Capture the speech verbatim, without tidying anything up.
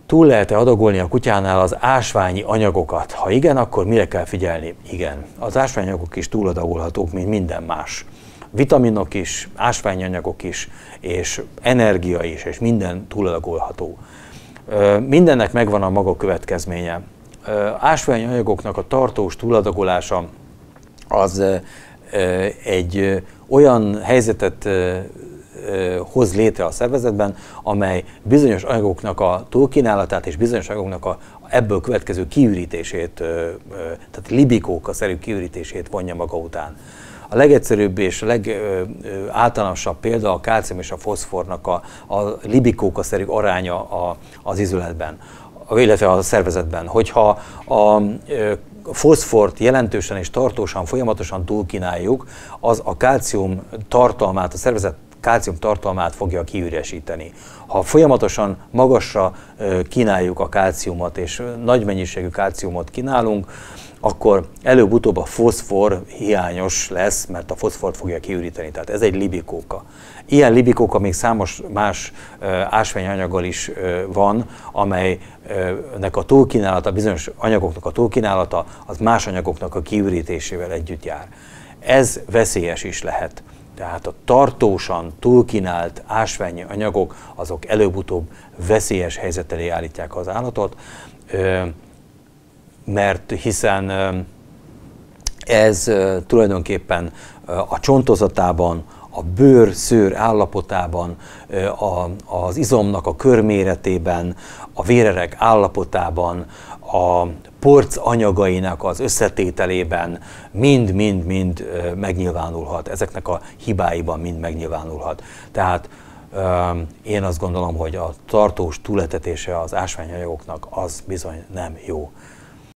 túl lehet-e adagolni a kutyánál az ásványi anyagokat? Ha igen, akkor mire kell figyelni? Igen. Az ásványi anyagok is túladagolhatók, mint minden más. Vitaminok is, ásványi anyagok is, és energia is, és minden túladagolható. Mindennek megvan a maga következménye. Ásványi anyagoknak a tartós túladagolása az egy olyan helyzetet hoz létre a szervezetben, amely bizonyos anyagoknak a túlkínálatát és bizonyos anyagoknak a ebből következő kiürítését, tehát libikóka-szerű kiürítését vonja maga után. A legegyszerűbb és legáltalánosabb példa a kálcium és a foszfornak a, a libikóka-szerű aránya a, az izületben, illetve a szervezetben. Hogyha a foszfort jelentősen és tartósan, folyamatosan túlkínáljuk, az a kálcium tartalmát, a szervezet kálcium tartalmát fogja kiüresíteni. Ha folyamatosan magasra kínáljuk a kálciumot, és nagy mennyiségű kálciumot kínálunk, akkor előbb-utóbb a foszfor hiányos lesz, mert a foszfort fogja kiüríteni. Tehát ez egy libikóka. Ilyen libikóka még számos más ásványanyaggal is van, amelynek a túlkínálata, bizonyos anyagoknak a túlkínálata az más anyagoknak a kiürítésével együtt jár. Ez veszélyes is lehet. Tehát a tartósan túlkínált ásványi anyagok, azok előbb-utóbb veszélyes helyzet elé állítják az állatot, mert hiszen ez tulajdonképpen a csontozatában, a bőr-szőr állapotában, az izomnak a körméretében, a vérerek állapotában, a porc anyagainak az összetételében mind-mind-mind megnyilvánulhat. Ezeknek a hibáiban mind megnyilvánulhat. Tehát én azt gondolom, hogy a tartós túletetése az ásványanyagoknak az bizony nem jó.